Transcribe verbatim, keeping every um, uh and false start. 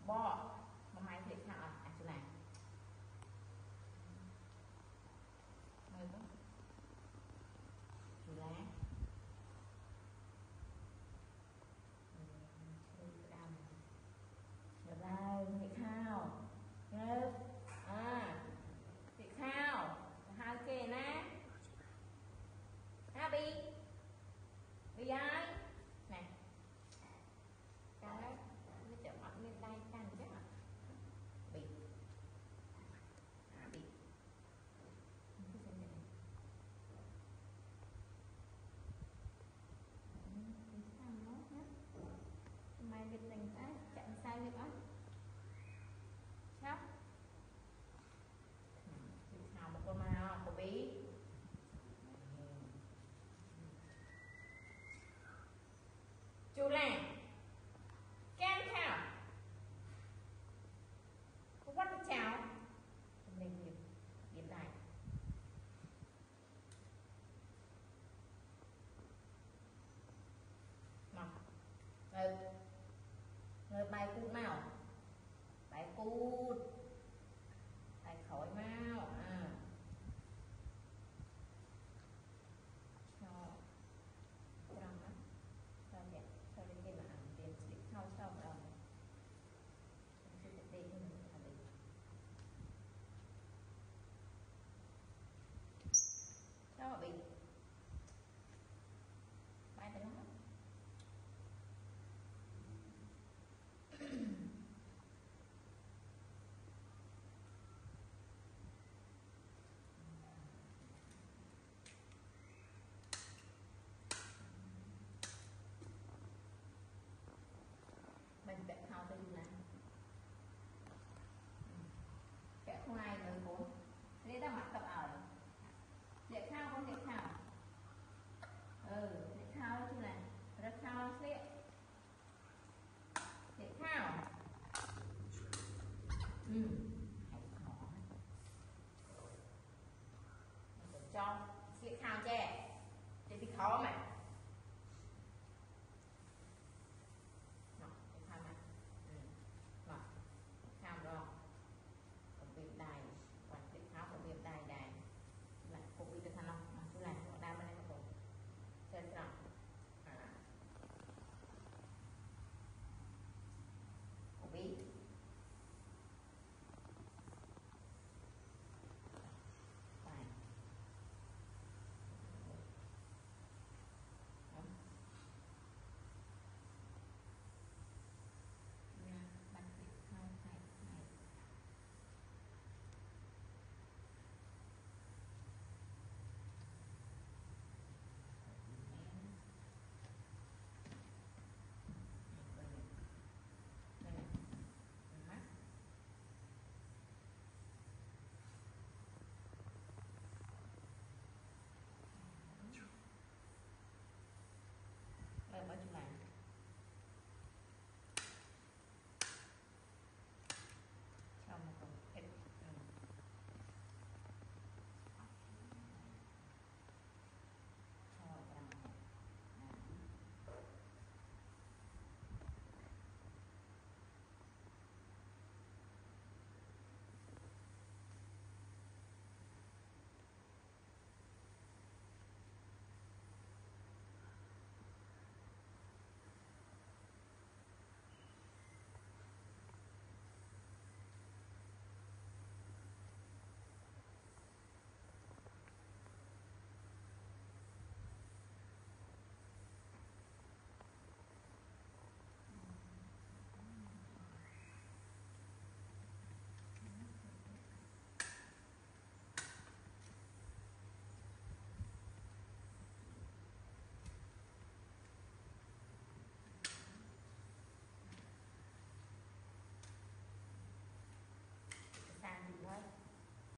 bo mà mày click nào à chỗ này mời có chủ lá được đây thị khao được à thị khao hai kê nè ha bi bi ai nè cái nó chở mặt lên tay căng chắc à bị à bị mày việc tình cái chặn sai việc đó sao nào một con màu của bí chú làng kem thảo có quát cái cháo mình điểm điểm này mà rồi rồi bài cút nào bài cút